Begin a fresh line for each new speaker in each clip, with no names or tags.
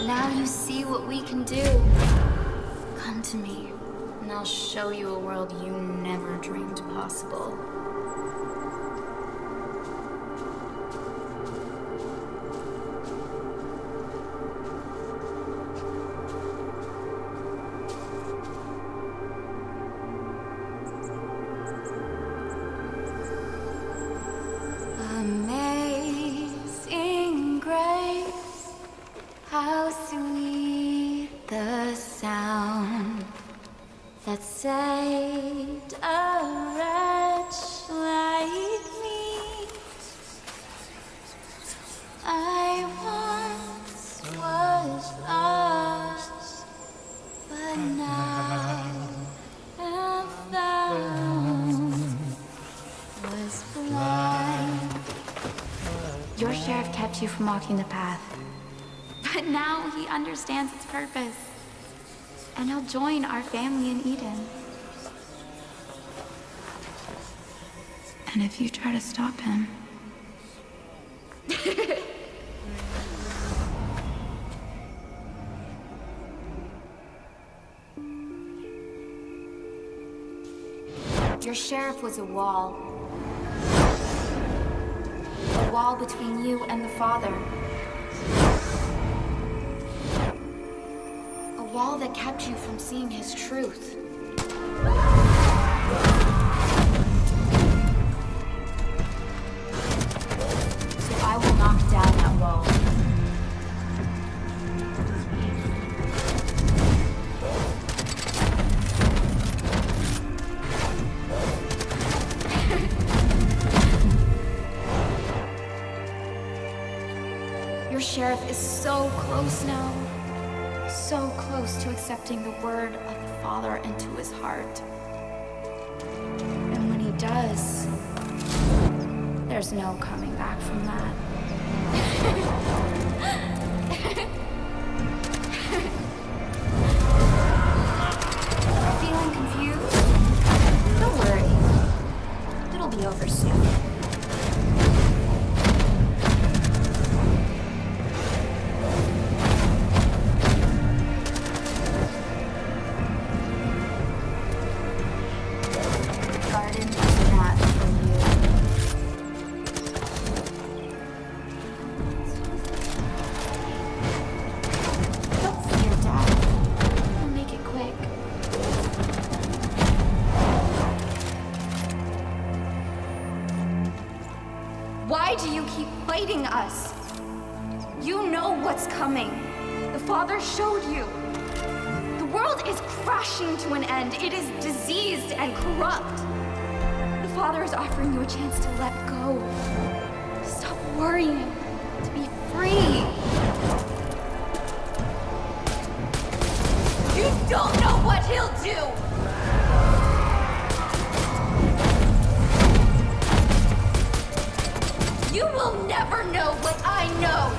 Now you see what we can do. Come to me, and I'll show you a world you never dreamed possible. Amazing grace, how sweet the sound that saved a wretch like me. I once was lost, but now am found. Was blind. Your sheriff kept you from walking the path, but now he understands its purpose. And he'll join our family in Eden. And if you try to stop him... Your sheriff was a wall. A wall between you and the Father. A wall that kept you from seeing his truth. So I will knock down that wall. Your sheriff is so close now. So close to accepting the word of the Father into his heart. And when he does, there's no coming back from that. Feeling confused? Don't worry. It'll be over soon. Why do you keep fighting us? You know what's coming. The Father showed you. The world is crashing to an end. It is diseased and corrupt. The Father is offering you a chance to let go. Stop worrying. To be free. You don't know what he'll do! You will never know what I know!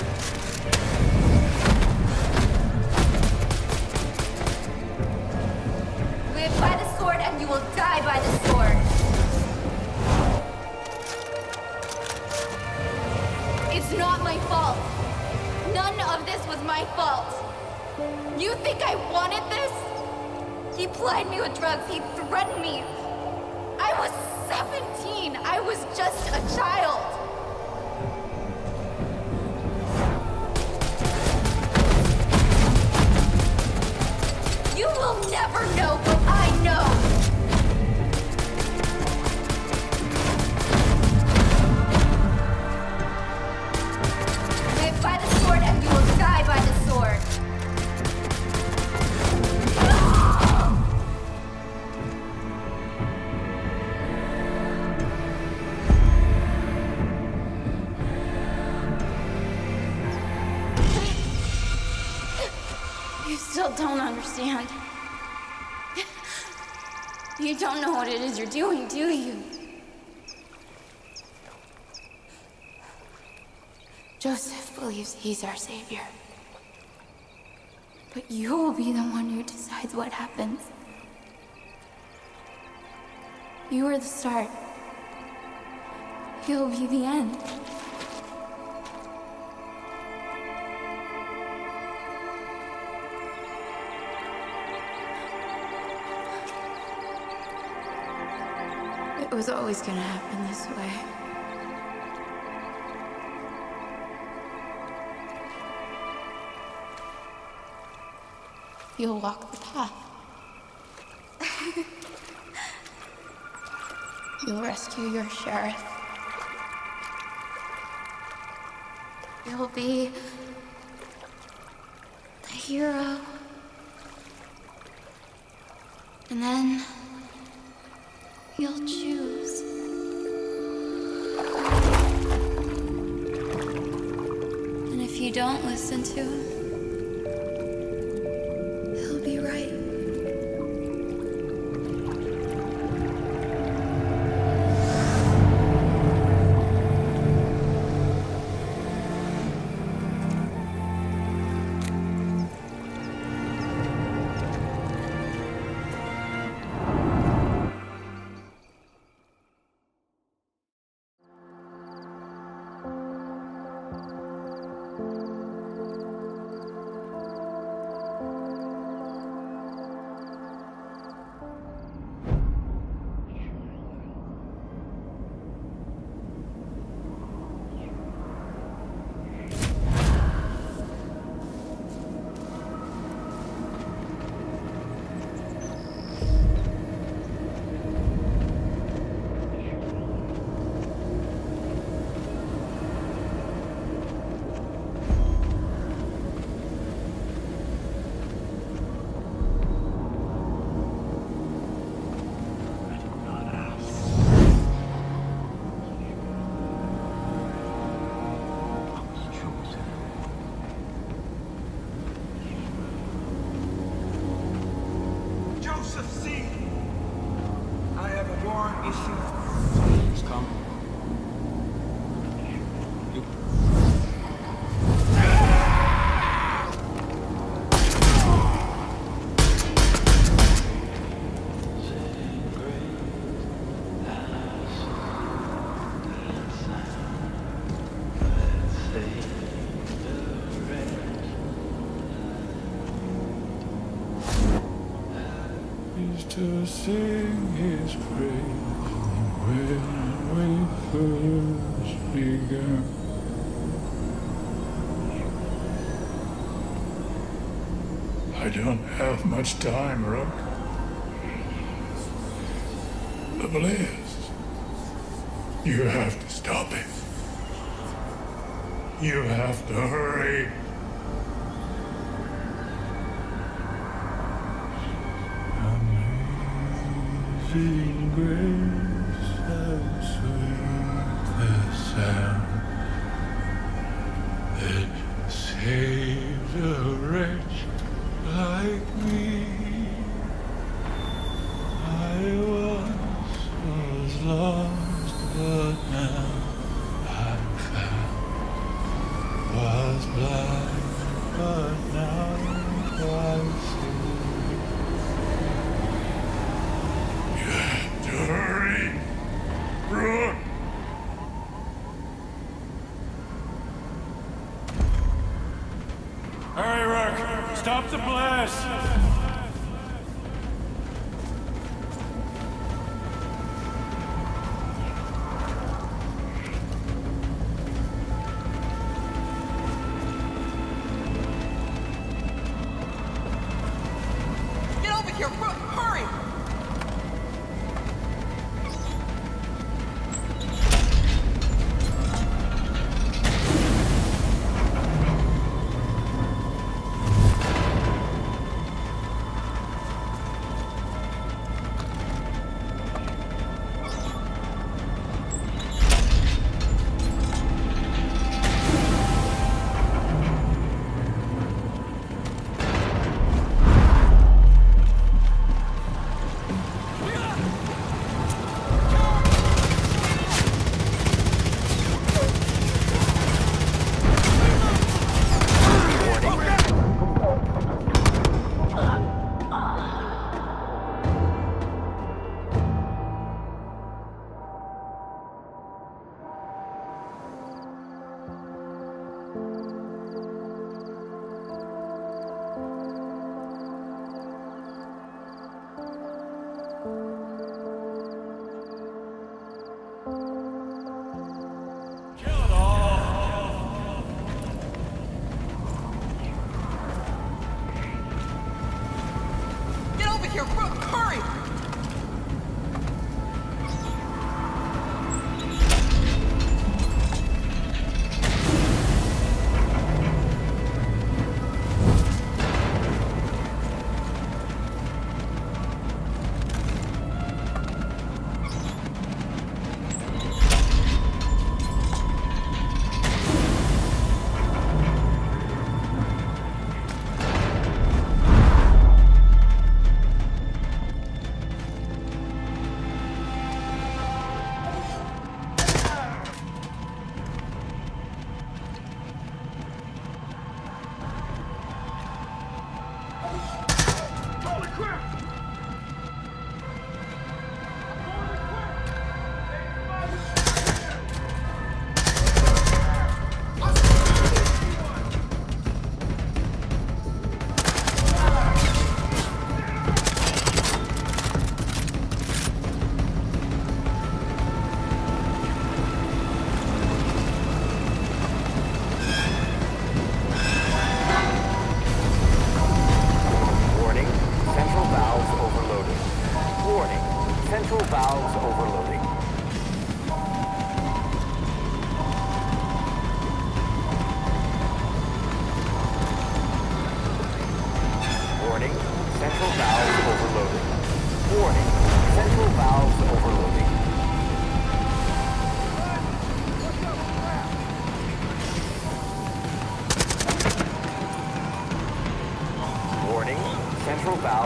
Live by the sword and you will die by the sword. It's not my fault. None of this was my fault. You think I wanted this? He plied me with drugs. He threatened me. I was 17. I was just a child. You will never know what I know. Live by the sword and you will die by the sword. You still don't understand. You don't know what it is you're doing, do you? Joseph believes he's our savior. But you will be the one who decides what happens. You are the start. He'll be the end. It was always gonna happen this way. You'll walk the path. You'll rescue your sheriff. You'll be the hero. And then you'll choose. And if you don't listen to him, he'll be right.
To sing his praise when we first began. I don't have much time, Rook. The Blaze. You have to stop it. You have to hurry. Amazing grace, how sweet the sound that saved a wretch like me. I once was lost, but now I'm found. Was blind, but now I see. Hurry! Run!
Hurry, Rook! Stop the blast!
Get over here, Rook! Hurry!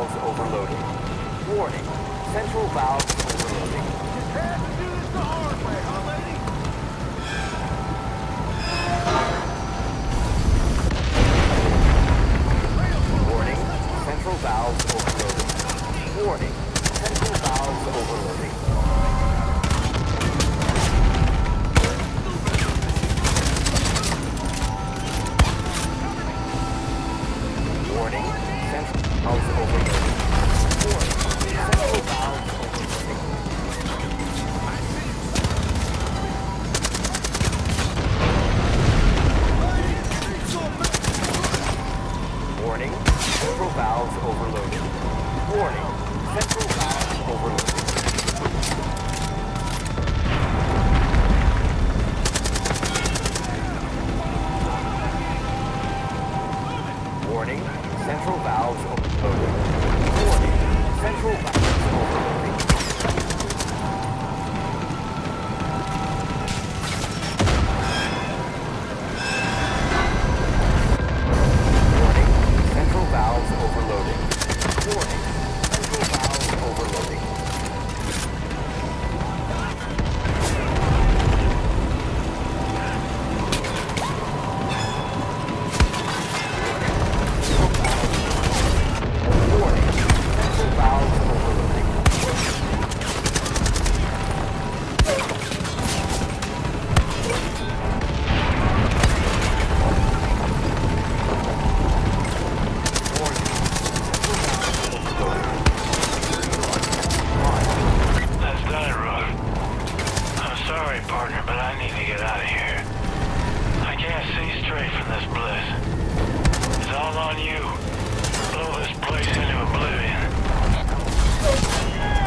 valves overloading. Warning, central valves overloading.
Just had to do this the hard way, huh, lady?
Warning, central valves overloading. Warning, central valves overloading. Warning, central valves overloading. Warning, central valves overloading. Warning, central valves overloading. Warning, central valves overloading. Warning, central valves overloading. Warning, central valves overloading. Warning, central valves overloading. Warning, central valves overloading. Warning, central valves overloading.
That's done it, Rook. I'm sorry, partner, but I need to get out of here. I can't see straight from this bliss. It's all on you. Blow this place into oblivion.